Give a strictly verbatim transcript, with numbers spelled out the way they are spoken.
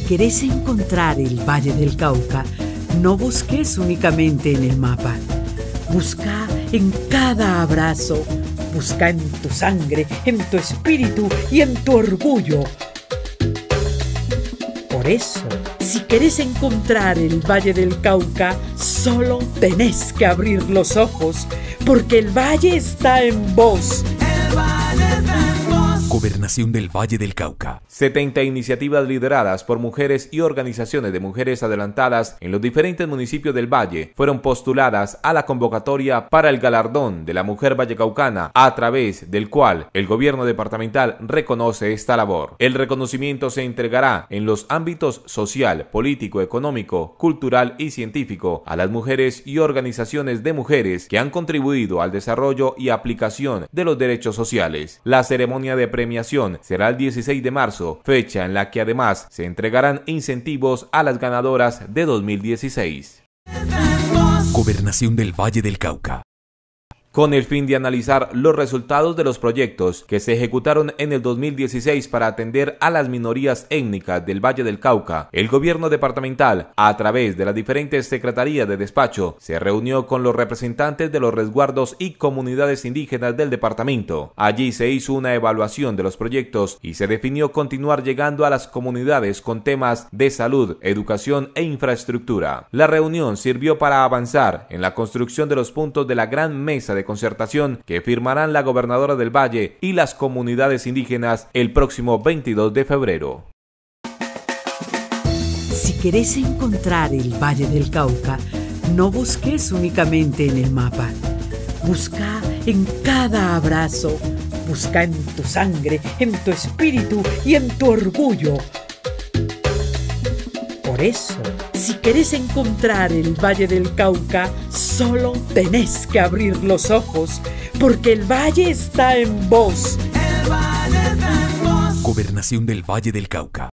querés encontrar el Valle del Cauca, no busques únicamente en el mapa. Busca en cada abrazo. Busca en tu sangre, en tu espíritu y en tu orgullo. Por eso, si querés encontrar el Valle del Cauca, solo tenés que abrir los ojos, porque el valle está en vos. El valle está en vos. Gobernación del Valle del Cauca. setenta iniciativas lideradas por mujeres y organizaciones de mujeres adelantadas en los diferentes municipios del Valle fueron postuladas a la convocatoria para el galardón de la mujer vallecaucana, a través del cual el gobierno departamental reconoce esta labor. El reconocimiento se entregará en los ámbitos social, político, económico, cultural y científico a las mujeres y organizaciones de mujeres que han contribuido al desarrollo y aplicación de los derechos sociales. La ceremonia de premiación será el dieciséis de marzo, fecha en la que además se entregarán incentivos a las ganadoras de dos mil dieciséis. Gobernación del Valle del Cauca. Con el fin de analizar los resultados de los proyectos que se ejecutaron en el dos mil dieciséis para atender a las minorías étnicas del Valle del Cauca, el gobierno departamental, a través de las diferentes secretarías de despacho, se reunió con los representantes de los resguardos y comunidades indígenas del departamento. Allí se hizo una evaluación de los proyectos y se definió continuar llegando a las comunidades con temas de salud, educación e infraestructura. La reunión sirvió para avanzar en la construcción de los puntos de la gran mesa de concertación que firmarán la gobernadora del Valle y las comunidades indígenas el próximo veintidós de febrero. Si querés encontrar el Valle del Cauca, no busques únicamente en el mapa. Busca en cada abrazo. Busca en tu sangre, en tu espíritu y en tu orgullo. Por eso, si querés encontrar el Valle del Cauca, solo tenés que abrir los ojos, porque el valle está en vos. El valle está en vos. Gobernación del Valle del Cauca.